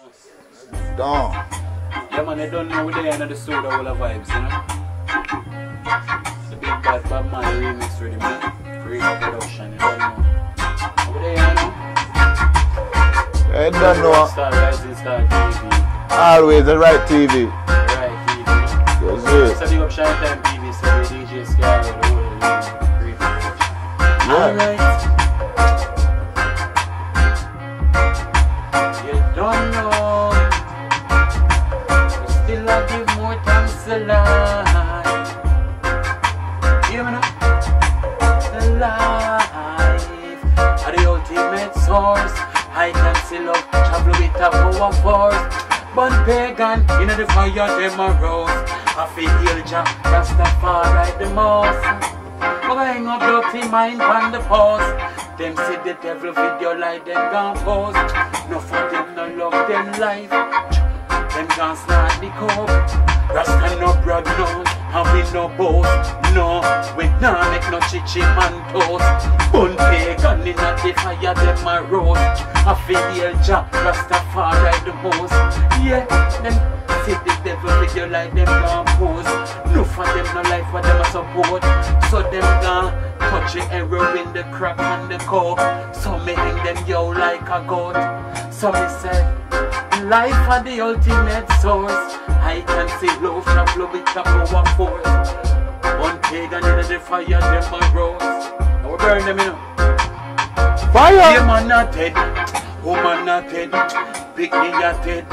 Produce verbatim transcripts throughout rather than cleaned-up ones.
Don't. Yeah man, they don't know we're there in the studio all the vibes, you know. The big bad Bob Man remix ready, man. Creepa production, you don't know. Over there, you know. I don't know. Star Rising Star T V. Always the right T V. Right T V. Yes, sir. So big up Shine Time T V, so the D J Scar, the whole Creepa production. Alright. You don't know. Still I give more thanks to life. Hear me now? The life are the ultimate source. I can see love travel with a power force. But pagan, in the fire them a rose. I feel heal Jah, Rastafari the most. But I hang up dirty mind on the post. Them see the devil video like them gon' post. No for them no love them life. Them can't start the coke. Rasta no brag no, and we no boast. No, we nah make no chichi man toast. Bun pagan in the fire them a roast. I feel heal Jah, Rastafari the most. Yeah, them see the devil video like them gon' post. No for them no life for them a support. So them gon' touch the arrow in the crack and the coke. So me hang them yo like a goat. So me say, life are the ultimate source. I can see love travel with a power force. One pagan in the fire, them a rose. I will burn them, you know. Fire! Yeah, man not dead, woman not dead, big me not dead.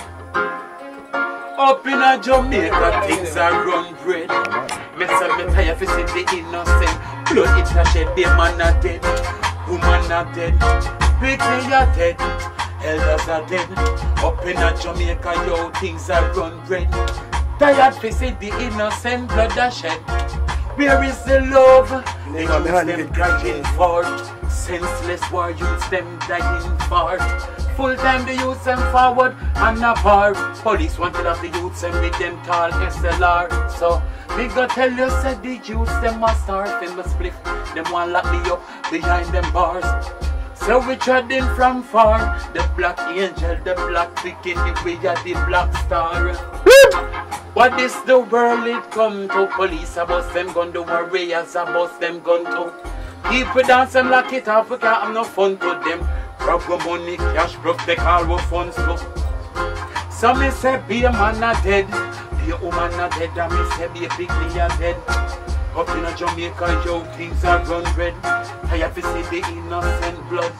Up in a Jamaica, things are run bread. Me say me tired to see the innocent. Blood it a shed, the man not dead, woman not dead, big me are dead. Elders are dead. Up in a Jamaica, yo, things are run red. Tired to see the innocent blood a shed. Where is the love? The youths them crying for. Senseless war youths them dying for. Full time the youths them forward and a bar. Police wanted of the youths them with them tall S L R. So me go tell you said the youths them a starve in the spliff. Them want lock me up behind them bars. So we treading from far, the black angel, the black bikini, we are the black star. What is the world it come to? Police a bust them gun, the warriors a bust them gun to. People dance and lock it up, we can't have no fun to them. Grab the money, cash, protect all our funds to. So me say be a man a dead, be a woman a dead, and me say be a big me a dead. Up in a Jamaica, yo, things are run red. Tired to see the innocent blood.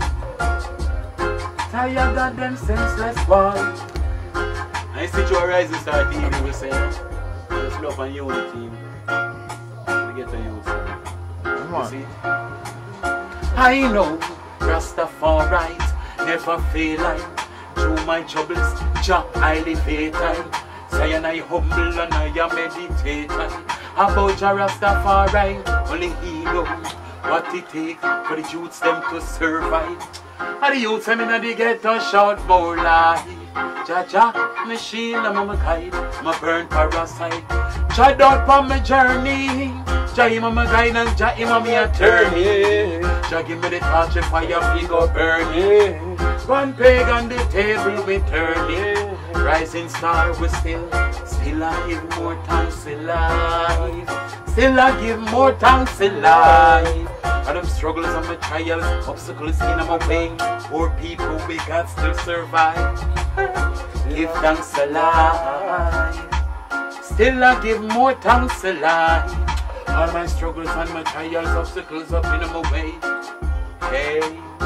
Tired of them senseless war. I see you Rising Star T V, we say, there's love and unity. We get to use it. Come on. See? I know Rastafari never feel like through my troubles, Jah I live a time. Say and I humble and I meditate. About Jah Rastafari, only he knows what it takes for the youths them to survive. And the youths them in the ghetto shout more life. Jah Jah, me shield and my guide, my burn parasite. Jah out on my journey, Jah him my guide and Jah him me attorney. Jah give me the torch and fire we go burning. One peg on the table we turning. Rising star we still, still I give more thanks to life. Still I give more thanks to life. And them struggles and my trials, obstacles in my way. Poor people we got to survive. Give thanks to life. Still I give more thanks to life. All my struggles and my trials, obstacles up in my way. Hey.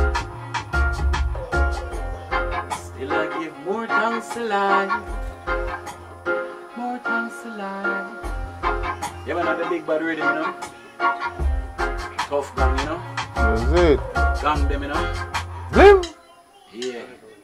Still I give more thanks to life. More thanks to life. Yeah, man, have the big bad rhythm, you know. Tough gang, you know. That's it. Gang them, you know. Lim. Yeah.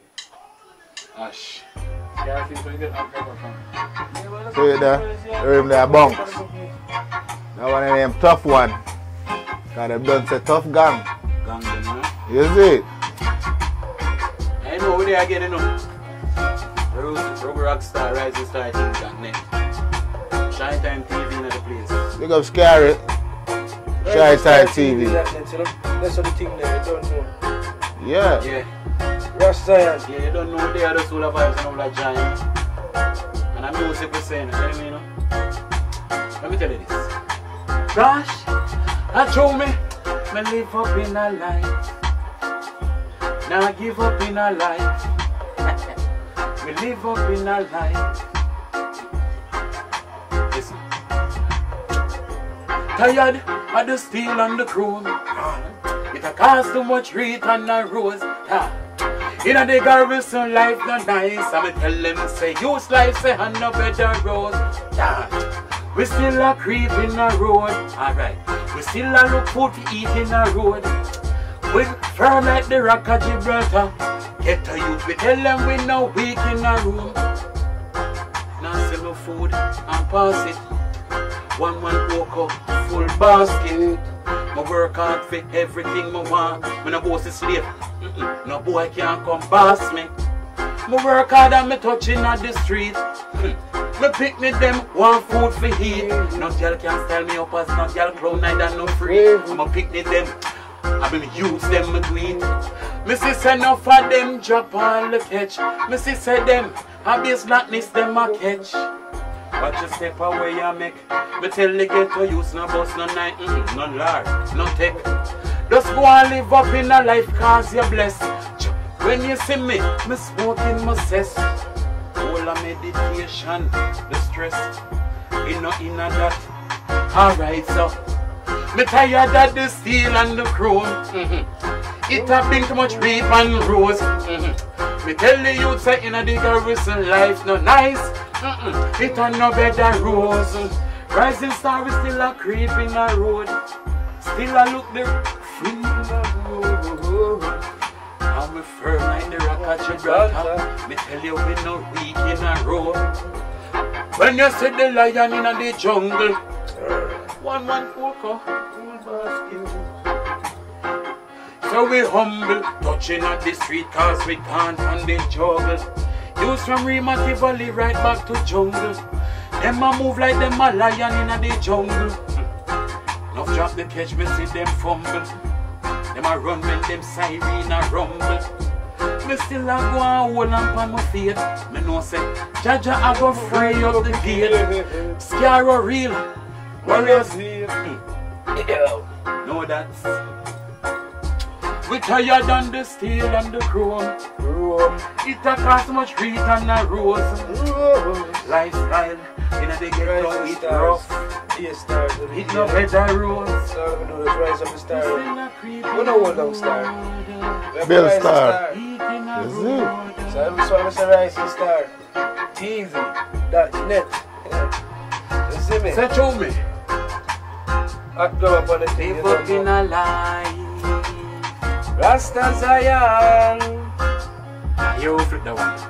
Ash. Yeah, I think we get up from. See there? Rhythm there bunks. That one of them tough one. Cause them done say tough gang. Gang them, you know. You see it? I know where they are getting, you know. Rogue Rockstar, Rising Star, things gang name. Shine Time T V in the place. Big up Scary. Shy Time T V. That's the thing there, you don't know. Yeah. Yeah. Rasta. Yeah, you don't know they are the solar vibes and all that giant. And I'm music we're saying, you know what I mean? Let me tell you this. Gosh, I told me, me live up in a life. Now I give up in a life. We live up in a life. Listen. Tired of the steel and the chrome. It a cost too much rate and a rose. In a the garrison life not nice. I'ma tell them say use life say and no better road. We still a creep in a road. Alright. We still a look food to eat in a road. We firm like the rock of Gibraltar. Get to youth, we tell them we no weak in a room. Now sell no food and pass it. One man woke up, full basket. I work hard for everything I want. When I go to sleep, mm -mm, no boy can't come boss me. I work hard and me touching at the street. Me picnic them, want food for eat. No girl can style me up as no girl clown, neither no free. I'ma picnic them, I been use them, me tweet. Me see say enough of them drop all the catch. Me see say them, I be slackness them a catch. But you step away you make. Me tell the ghetto use no bus, no night, mm -mm, no lard, no tech. Just go and live up in a life cause you're blessed. When you see me, me smoking my cess. All a meditation, the stress, you know in a that. Alright so, me tired of the steel and the chrome. Mm -hmm. It have been too much reap and rose. Mm -hmm. Me tell the youth say in a the garrison life no nice. Mm -mm. It a no better rose. Rising star is still a creep in a road. Still I look the free in the road. I'm a firm like the rock of Gibraltar. Me tell you we no weak in a road. When you see the lion in the jungle, one one focus, one basket. So we humble, touching at the street cause we can't on the jungle. Use from Remati Valley right back to jungle. Them a move like them a lion in the jungle. Enough drop the catch, me see them fumble. Them a run when them siren a rumble. Me still a go and hold on pan my feet. Me know say Jaja a go free up the gate. Scare or real, warriors here. Know that. We tired on the steel and the chrome. It a cost much read and a rose. Lifestyle in a the ghetto it rough. It no better rose. So we do this rise up the star. We know what long star. Bill Star. Yes, so every song is a rising star. Easy. That's net. You see me? Say to me. I go up on the thing. Live up in a life. Rasta Zion. You flip that one.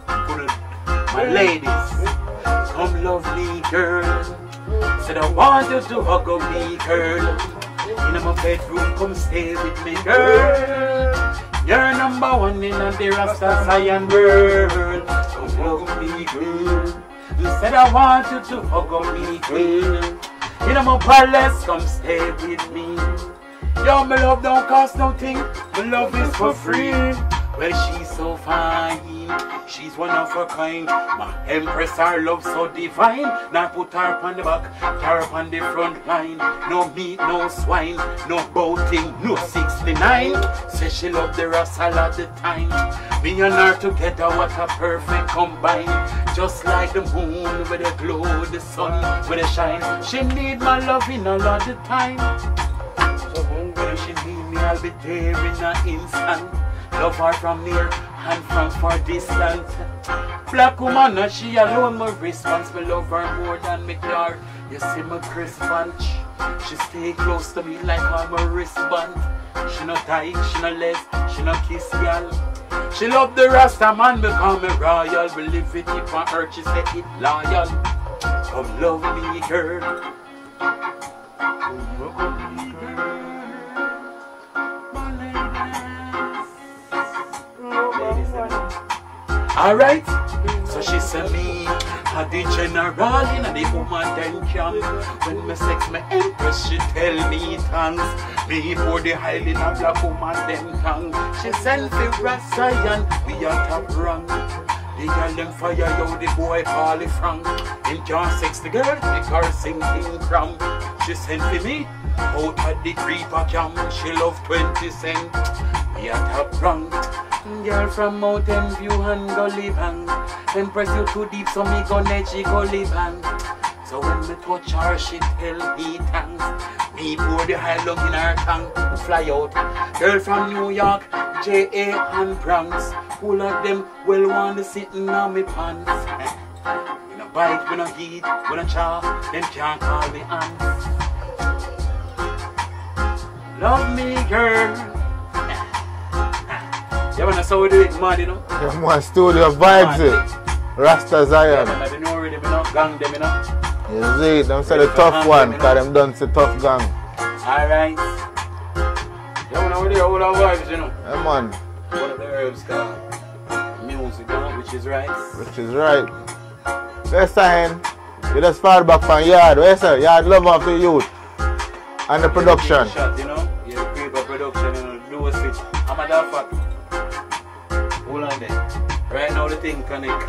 My ladies, come love me, girl. Said I want you to hug me, girl. In my bedroom, come stay with me, girl. You're number one in the Rasta Zion world. Come love me, girl. Said I want you to hug me, girl. In my palace, come stay with me. Yo, my love don't cost nothing. My love is for free. Well, she's so fine. She's one of a kind. My empress, her love so divine. Now put her on the back, her on the front line. No meat, no swine, no boating, no sixty-nine. Say she love the Rasta all the time. Me and her together, what a perfect combine. Just like the moon with the glow, the sun with the shine. She need my loving all of the time. When she need me, I'll be there in an instant. Love her from near and from far distance. Black woman, and she alone my response. Me love her more than me car. You see my crisp bunch. She stay close to me like I'm a wristband. She no tight, she no less, she no kiss y'all. She love the Rasta man, become me royal. We live it if on earth, she say it loyal. Come love me, girl. Come love me, girl. Alright, so she said me, had the general in the woman then camp. When me sex me empress, she tell me thanks. Me for the highly in a black woman then tongue. She send the rasta and we are top rank. The girl them fire yo, the boy call it Frank. Him can't sex the girl, make her sing king cramp. She sent for me out at the creepa camp. She love twenty cent. We are top rank. Girl from Mountain View and Gully Bang. Impress you too deep so me go let she Gully Bang. So when me touch her she tell me thanks. Me pour the high lung in her tongue, fly out. Girl from New York, J A and Bronx. All of them well want to sit in on me pants. We no bite, we no heat, we no chaw, them can't call me ants. Love me girl. Yeah man, that's how we do it, man, you know. Yeah man, studio vibes it. Rasta Zion. Yeah man, they know already, me no gang them, you know. You see, them say the tough one, because them done say tough gang. Alright. Yeah man, we do all our vibes, you know. Yeah man. One of the herbs called music, you know, which is right. Which is right. Next time, you just fall back from yard. Where say? Yard love of the youth. And the production. Shot, you know? Yeah, creepa production, you know, do a switch. I'm a dog fuck. Hold on there. Right now the thing connect.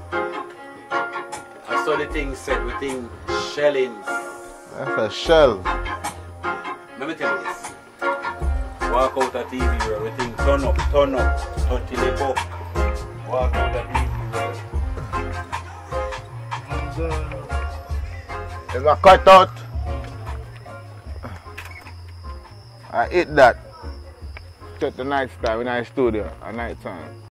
I saw the thing set with thing shellings. That's a shell. Let me tell you this. Walk out a T V where we think turn up, turn up, turn till they buck. Walk out a T V where. If I cut out, I eat that. Check the night time in our studio at night time.